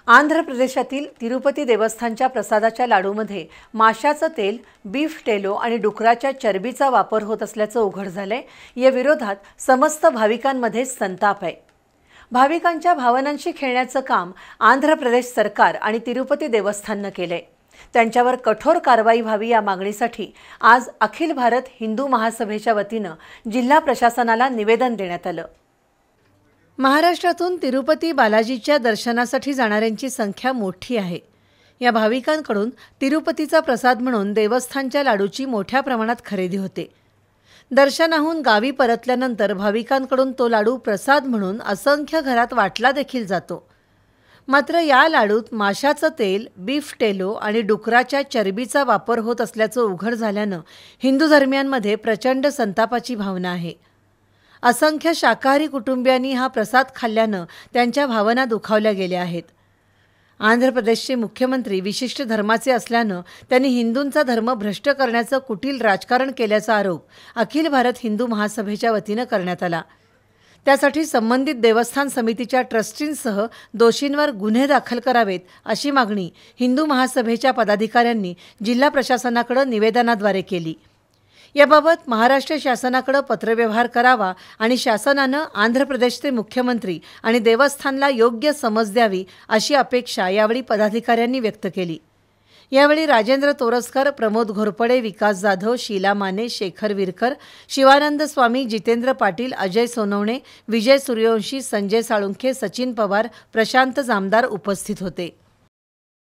आंध्र प्रदेशातील तिरुपती देवस्थानच्या प्रसादाच्या लाडूमध्ये माशाचं तेल, बीफ टेलो आणि डुकराच्या चरबीचा वापर होत असल्याचं उघड झालंय। या विरोधात समस्त भाविकांमध्ये संताप आहे। भाविकांच्या भावनांशी खेळण्याचं काम आंध्र प्रदेश सरकार आणि तिरुपती देवस्थाननं केलंय। त्यांच्यावर कठोर कारवाई व्हावी या मागणीसाठी आज अखिल भारत हिंदू महासभेच्या वतीनं जिल्हा प्रशासनाला निवेदन देण्यात आलं। महाराष्ट्रातून तिरुपती बालाजीच्या दर्शनासाठी जाणाऱ्यांची संख्या मोठी आहे। या भाविकांकडून तिरुपतीचा प्रसाद म्हणून देवस्थानच्या लाडूची मोठ्या प्रमाणात खरेदी होते। दर्शनाहून गावी परतल्यानंतर भाविकांकडून तो लाडू प्रसाद म्हणून असंख्य घरात वाटला देखील जातो। मात्र या लाडूत माशाचं तेल, बीफ टेलो आणि डुकराच्या चरबीचा वापर होत असल्याचं उघड झाल्यानं हिंदू धर्मियांमध्ये प्रचंड संतापाची भावना आहे। असंख्य शाकाहारी कुटुंबियांनी हा प्रसाद खाल्ल्यानं त्यांच्या भावना दुखावल्या गेल्या आहेत। आंध्र प्रदेशचे मुख्यमंत्री विशिष्ट धर्माचे असल्यानं त्यांनी हिंदूंचा धर्म भ्रष्ट करण्याचं कुटील राजकारण केल्याचा आरोप अखिल भारत हिंदू महासभेच्या वतीनं करण्यात आला। त्यासाठी संबंधित देवस्थान समितीच्या ट्रस्टींसह दोषींवर गुन्हे दाखल करावेत अशी मागणी हिंदू महासभेच्या पदाधिकाऱ्यांनी जिल्हा प्रशासनाकडे निवेदनाद्वारे केली। याबाबत महाराष्ट्र शासनाकडे पत्रव्यवहार करावा आणि शासनानं आंध्र प्रदेशचे मुख्यमंत्री आणि देवस्थानला योग्य समज द्यावी अशी अपेक्षा यावेळी पदाधिकाऱ्यांनी व्यक्त केली। यावेळी राजेंद्र तोरसकर, प्रमोद घोरपडे, विकास जाधव, शीला माने, शेखर विरकर, शिवानंद स्वामी, जितेंद्र पाटील, अजय सोनवणे, विजय सूर्यवंशी, संजय साळुंखे, सचिन पवार, प्रशांत जामदार उपस्थित होते।